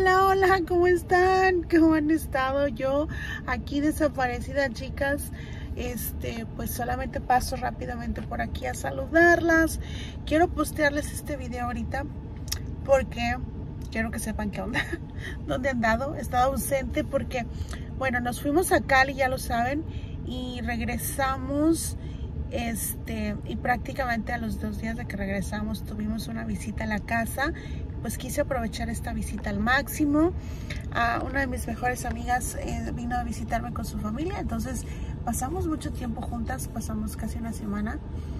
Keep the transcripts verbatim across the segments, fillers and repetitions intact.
Hola, hola, ¿cómo están? ¿Cómo han estado? Yo aquí desaparecida, chicas. Este, pues solamente paso rápidamente por aquí a saludarlas. Quiero postearles este video ahorita porque quiero que sepan qué onda, dónde han andado. He estado ausente porque, bueno, nos fuimos a Cali, ya lo saben, y regresamos. Este, y prácticamente a los dos días de que regresamos tuvimos una visita a la casa. Pues quise aprovechar esta visita al máximo. Uh, una de mis mejores amigas eh, vino a visitarme con su familia, entonces pasamos mucho tiempo juntas, pasamos casi una semana.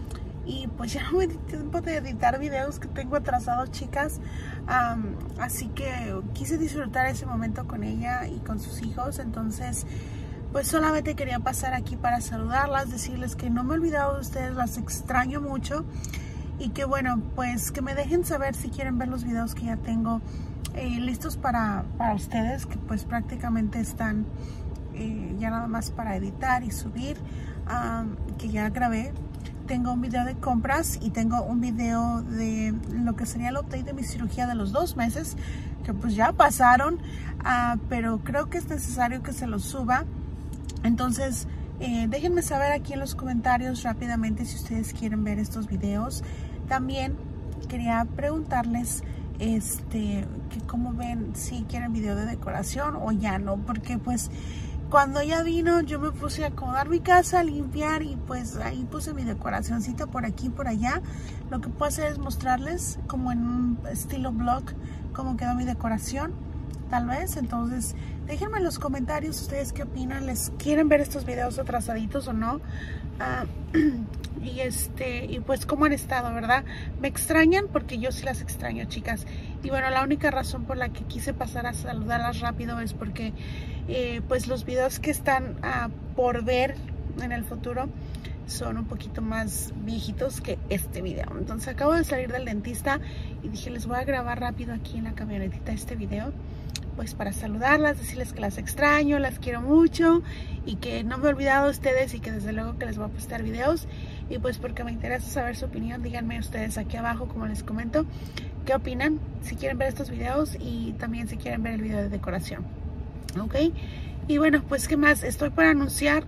Y pues ya no me di tiempo de editar videos que tengo atrasados, chicas. Um, así que quise disfrutar ese momento con ella y con sus hijos. Entonces pues solamente quería pasar aquí para saludarlas, decirles que no me he olvidado de ustedes, las extraño mucho. Y que bueno, pues que me dejen saber si quieren ver los videos que ya tengo eh, listos para, para ustedes, que pues prácticamente están eh, ya nada más para editar y subir, um, que ya grabé. Tengo un video de compras y tengo un video de lo que sería el update de mi cirugía de los dos meses, que pues ya pasaron, uh, pero creo que es necesario que se los suba. Entonces, eh, déjenme saber aquí en los comentarios rápidamente si ustedes quieren ver estos videos. También quería preguntarles este, que cómo ven, si quieren video de decoración o ya no, porque pues cuando ella vino yo me puse a acomodar mi casa, a limpiar y pues ahí puse mi decoracioncita por aquí y por allá. Lo que puedo hacer es mostrarles como en un estilo vlog cómo quedó mi decoración, tal vez. Entonces déjenme en los comentarios ustedes qué opinan, les quieren ver estos videos atrasaditos o no. Uh, y este y pues cómo han estado, ¿verdad? Me extrañan porque yo sí las extraño, chicas. Y bueno, la única razón por la que quise pasar a saludarlas rápido es porque eh, pues los videos que están uh, por ver en el futuro son un poquito más viejitos que este video. Entonces acabo de salir del dentista y dije, les voy a grabar rápido aquí en la camionetita este video, pues para saludarlas, decirles que las extraño, las quiero mucho y que no me he olvidado de ustedes y que desde luego que les voy a postar videos. Y pues porque me interesa saber su opinión, díganme ustedes aquí abajo, como les comento, qué opinan, si quieren ver estos videos y también si quieren ver el video de decoración, ok. Y bueno, pues qué más, estoy para anunciar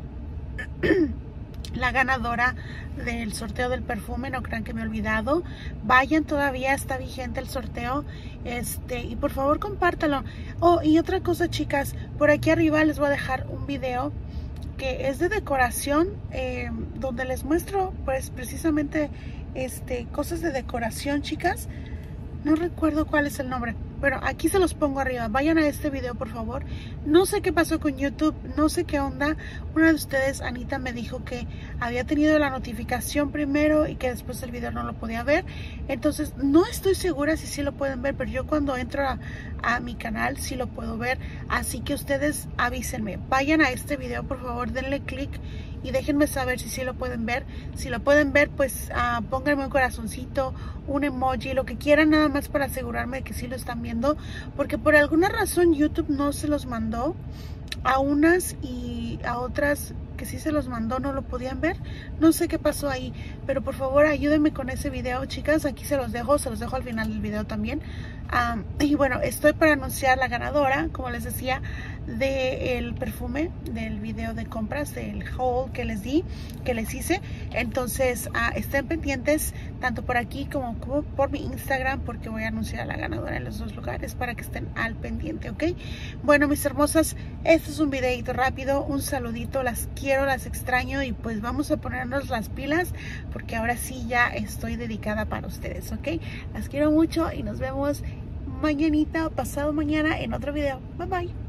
la ganadora del sorteo del perfume. No crean que me he olvidado, vayan, todavía está vigente el sorteo, este y por favor compártalo. Oh, y otra cosa, chicas, por aquí arriba les voy a dejar un video que es de decoración, eh, donde les muestro pues precisamente este cosas de decoración, chicas. No recuerdo cuál es el nombre, pero aquí se los pongo arriba. Vayan a este video, por favor. No sé qué pasó con YouTube, no sé qué onda. Una de ustedes, Anita, me dijo que había tenido la notificación primero y que después el video no lo podía ver. Entonces, no estoy segura si sí lo pueden ver, pero yo cuando entro a, a mi canal sí lo puedo ver. Así que ustedes avísenme. Vayan a este video, por favor, denle clic y déjenme saber si sí lo pueden ver. Si lo pueden ver, pues uh, pónganme un corazoncito, un emoji, lo que quieran, nada más para asegurarme de que sí lo están viendo, porque por alguna razón YouTube no se los mandó a unas y a otras que sí se los mandó, no lo podían ver. No sé qué pasó ahí, pero por favor ayúdenme con ese video, chicas. Aquí se los dejo, se los dejo al final del video también. Um, y bueno, estoy para anunciar la ganadora, como les decía, del perfume, del video de compras, del haul que les di, que les hice. Entonces uh, estén pendientes tanto por aquí como, como por mi Instagram, porque voy a anunciar a la ganadora en los dos lugares para que estén al pendiente, ¿ok? Bueno, mis hermosas, este es un videito rápido, un saludito, las quiero, las extraño y pues vamos a ponernos las pilas porque ahora sí ya estoy dedicada para ustedes, ¿ok? Las quiero mucho y nos vemos mañanita o pasado mañana en otro video. Bye bye.